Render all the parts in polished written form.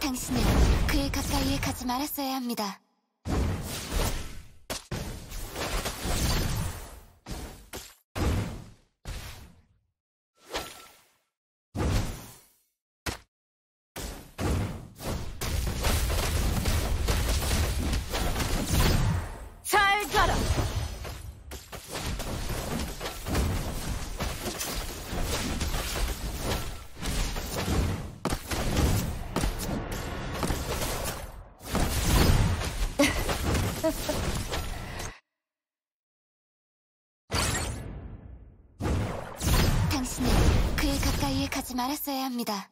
당신은 그의 가까이에 가지 말았어야 합니다. 잘 가라! 당신은 그의 가까이에 가지 말았어야 합니다.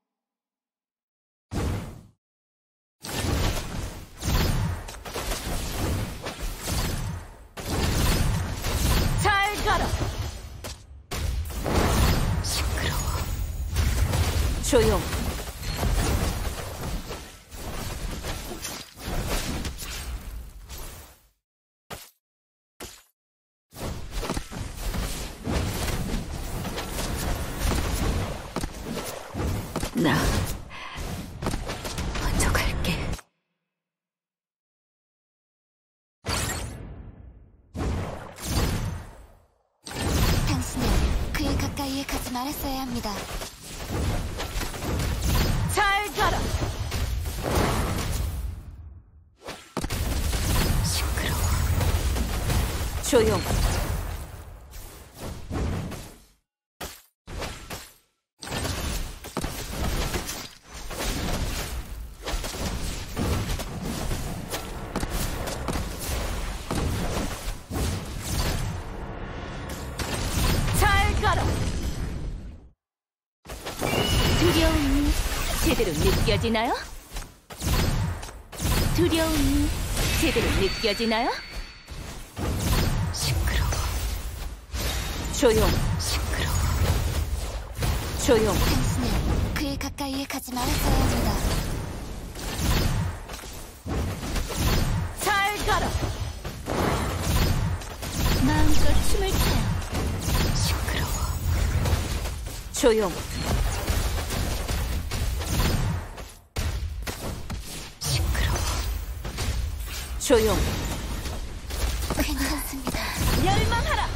잘 가라! 시끄러워. 조용. 나 먼저 갈게. 당신은 그의 가까이에 가지 말았어야 합니다. 잘 가라! 시끄러워. 조용. 잘 가라! 두려움이 제대로 느껴지나요? 두려움이 제대로 느껴지나요? 시끄러워. 조용. 시끄러워. 조용. 당신은 그의 가까이에 가지 말았어야 합니다. 잘 가라! 마음껏 춤을 춰요. 시끄러워. 조용. 시끄러워. 조용. 괜찮습니다. 멸망하라!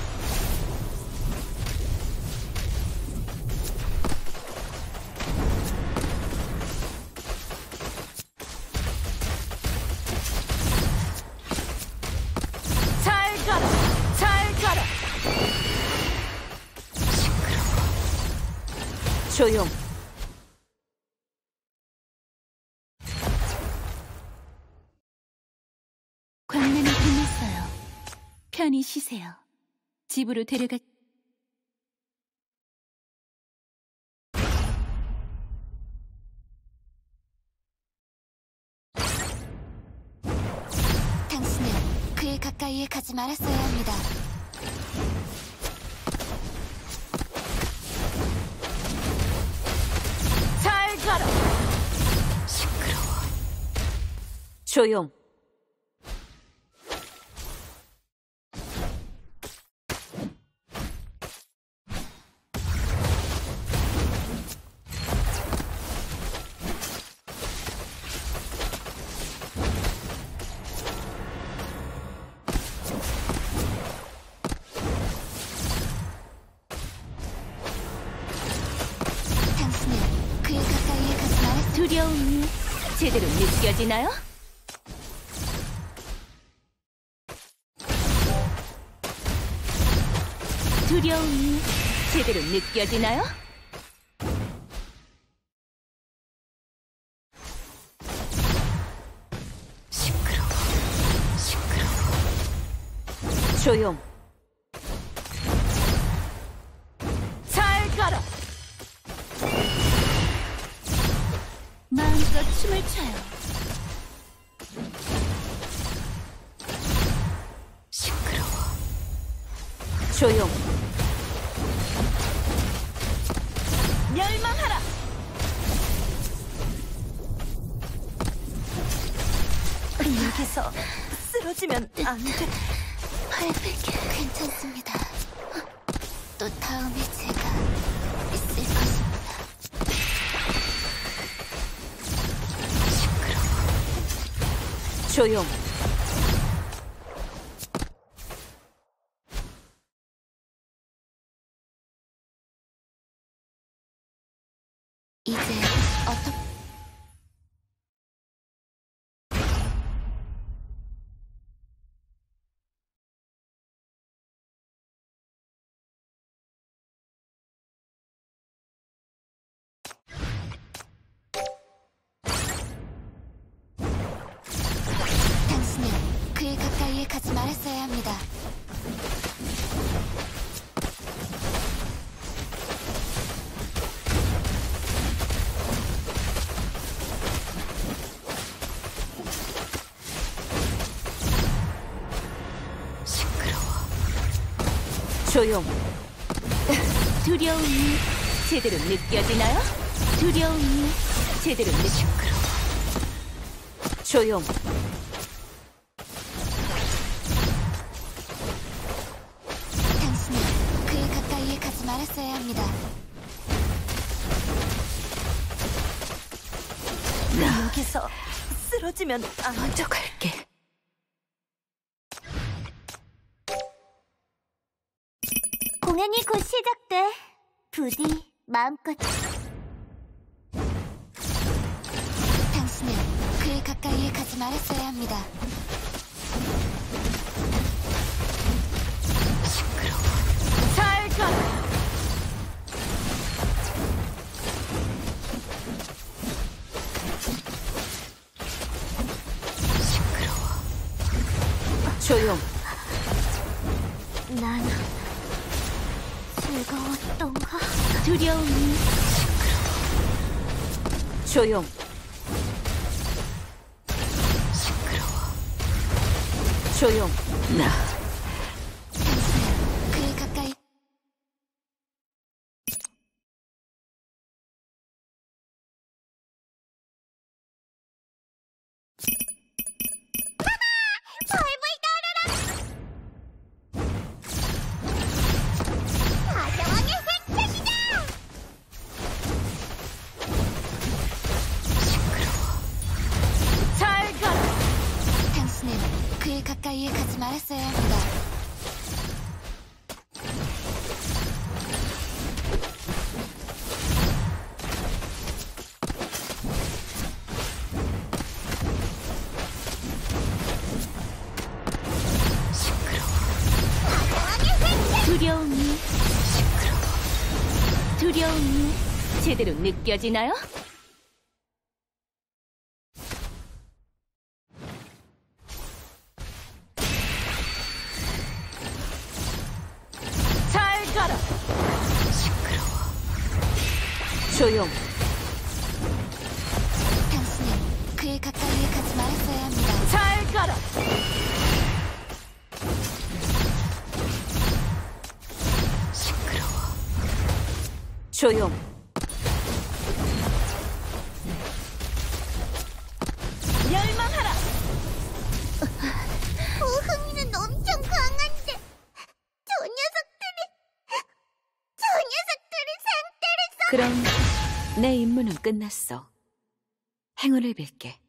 잘 가라! 잘 가라! 시끄러워. 조용. 광란이 끝났어요. 편히 쉬세요. 집으로 데려가... 당신은 그의 가까이에 가지 말았어야 합니다. 잘 가라! 시끄러워. 조용. 당신은 그의 가까이에 가지 말았어야 두려움이 제대로 느껴지나요? 두려움이 제대로 느껴지나요? 시끄러워. 시끄러워. 조용. 잘 가라! 마음껏 춤을 춰요. 시끄러워. 조용. 멸망하라! 여기서 쓰러지면 안 돼. 팔베개 괜찮습니다. 또 다음에 제가 있을 것입니다. 조용. 이제 어떻게 당신은 그의 가까이에 가지 말았어야 합니다. 조용. 두려움이 제대로 느껴지나요? 두려움이 제대로 시끄러워. 조용. 당신은 그의 가까이에 가지 말았어야 합니다. 여기서 쓰러지면 먼저 갈게. 공연이 곧 시작돼. 부디 마음껏. 당신은 그의 가까이에 가지 말았어야 합니다. 잘 가라. 조용. 난 즐거웠던가? 두려움이 조용. 조용. 당신은 그의 가까이 잘 가라. 당신은 그의 가까이에 가지 말았어야 합니다. 두려움이 두려움이 제대로 느껴지나요? 잘 가라. 조용. 당신은 그의 가까이에 가지 말았어야 합니다. 잘 가라. 조용. 멸망하라. 흥이는 엄청 강한데 저 녀석들의 상태를 그럼 내 임무는 끝났어. 행운을 빌게.